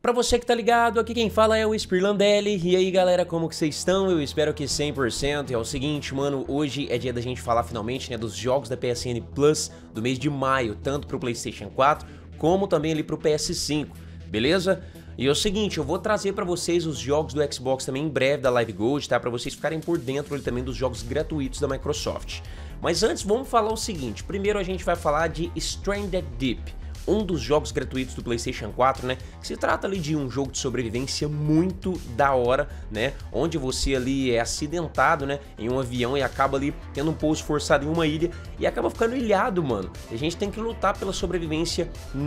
Pra você que tá ligado, aqui quem fala é o Spirlandelli. E aí galera, como que vocês estão? Eu espero que 100%. E é o seguinte, mano, hoje é dia da gente falar finalmente, né, dos jogos da PSN Plus do mês de maio, tanto pro PlayStation 4 como também ali pro PS5, beleza? E é o seguinte, eu vou trazer pra vocês os jogos do Xbox também em breve da Live Gold, tá? Pra vocês ficarem por dentro ali também dos jogos gratuitos da Microsoft. Mas antes, vamos falar o seguinte, primeiro a gente vai falar de Stranded Deep, um dos jogos gratuitos do PlayStation 4, né, que se trata ali de um jogo de sobrevivência muito da hora, né, onde você ali é acidentado, né, em um avião e acaba ali tendo um pouso forçado em uma ilha e acaba ficando ilhado, mano. A gente tem que lutar pela sobrevivência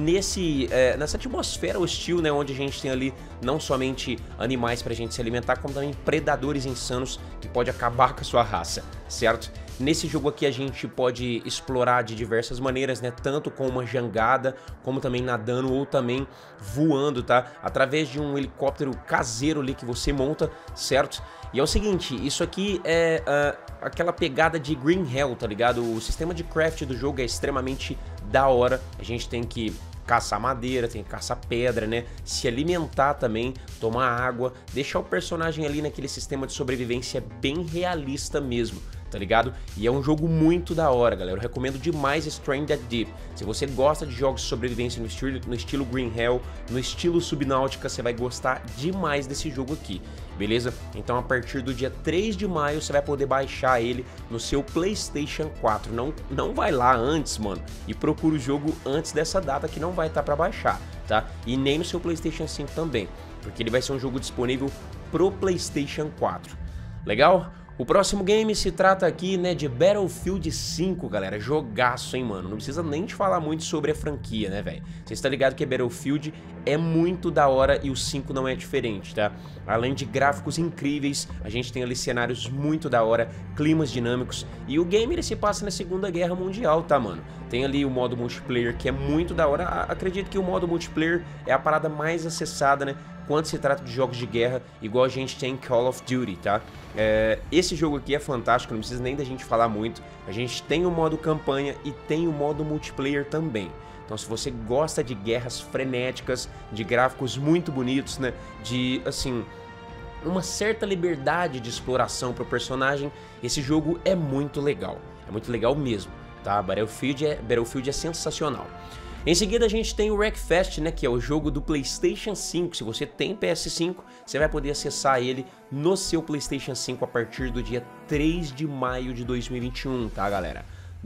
nessa atmosfera hostil, né, onde a gente tem ali não somente animais pra gente se alimentar, como também predadores insanos que pode acabar com a sua raça, certo? Nesse jogo aqui a gente pode explorar de diversas maneiras, né, tanto com uma jangada, como também nadando ou também voando, tá? Através de um helicóptero caseiro ali que você monta, certo? E é o seguinte, isso aqui é aquela pegada de Green Hell, tá ligado? O sistema de craft do jogo é extremamente da hora, a gente tem que caçar madeira, tem que caçar pedra, né? Se alimentar também, tomar água, deixar o personagem ali naquele sistema de sobrevivência bem realista mesmo, tá ligado? E é um jogo muito da hora, galera. Eu recomendo demais Stranded Deep. Se você gosta de jogos de sobrevivência no estilo Green Hell, no estilo Subnáutica, você vai gostar demais desse jogo aqui, beleza? Então a partir do dia 3 de maio você vai poder baixar ele no seu PlayStation 4. Não vai lá antes, mano, e procura o jogo antes dessa data que não vai estar pra baixar, tá? E nem no seu PlayStation 5 também, porque ele vai ser um jogo disponível pro PlayStation 4. Legal? O próximo game se trata aqui, né, de Battlefield 5, galera. Jogaço, hein, mano. Não precisa nem te falar muito sobre a franquia, né, velho? Você está ligado que Battlefield é muito da hora e o 5 não é diferente, tá? Além de gráficos incríveis, a gente tem ali cenários muito da hora, climas dinâmicos. E o game, ele se passa na Segunda Guerra Mundial, tá, mano? Tem ali o modo multiplayer, que é muito da hora. Acredito que o modo multiplayer é a parada mais acessada, né, quando se trata de jogos de guerra, igual a gente tem em Call of Duty, tá? Esse jogo aqui é fantástico, não precisa nem da gente falar muito. A gente tem o modo campanha e tem o modo multiplayer também. Então se você gosta de guerras frenéticas, de gráficos muito bonitos, né, de, assim, uma certa liberdade de exploração pro personagem, esse jogo é muito legal mesmo, tá? Battlefield é sensacional. Em seguida a gente tem o Wreckfest, né, que é o jogo do PlayStation 5. Se você tem PS5, você vai poder acessar ele no seu PlayStation 5 a partir do dia 3 de maio de 2021, tá, galera?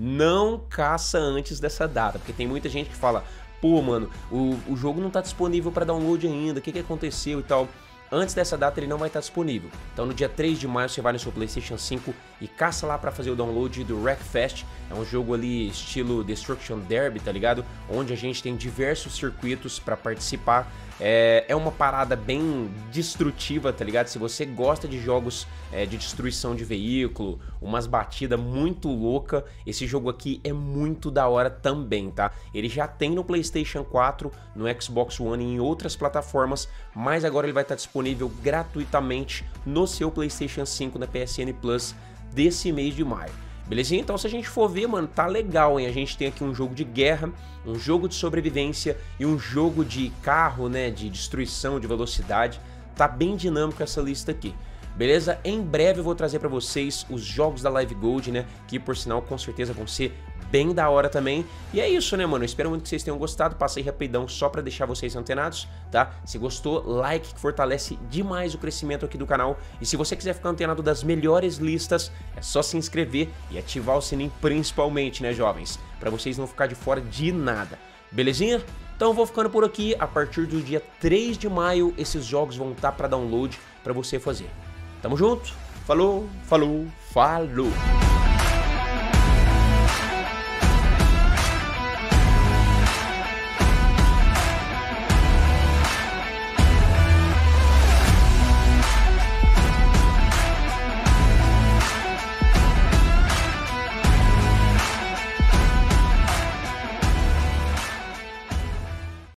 Não caça antes dessa data, porque tem muita gente que fala, pô, mano, o jogo não tá disponível para download ainda, o que aconteceu e tal. Antes dessa data ele não vai estar disponível. Então no dia 3 de maio você vai no seu PlayStation 5 e caça lá pra fazer o download do Wreckfest. É um jogo ali estilo Destruction Derby, tá ligado? Onde a gente tem diversos circuitos pra participar. É uma parada bem destrutiva, tá ligado? Se você gosta de jogos de destruição de veículo, umas batidas muito louca, esse jogo aqui é muito da hora também, tá? Ele já tem no PlayStation 4, no Xbox One e em outras plataformas, mas agora ele vai estar disponível gratuitamente no seu PlayStation 5 na PSN Plus desse mês de maio. Belezinha? Então se a gente for ver, mano, tá legal, hein? A gente tem aqui um jogo de guerra, um jogo de sobrevivência e um jogo de carro, né, de destruição, de velocidade. Tá bem dinâmico essa lista aqui. Beleza? Em breve eu vou trazer pra vocês os jogos da Live Gold, né, que por sinal com certeza vão ser bem da hora também. E é isso, né, mano? Eu espero muito que vocês tenham gostado. Passei rapidão só pra deixar vocês antenados, tá? Se gostou, like, que fortalece demais o crescimento aqui do canal. E se você quiser ficar antenado das melhores listas, é só se inscrever e ativar o sininho principalmente, né, jovens? Pra vocês não ficar de fora de nada. Belezinha? Então eu vou ficando por aqui. A partir do dia 3 de maio, esses jogos vão estar pra download pra você fazer. Tamo junto? Falou, falou, falou!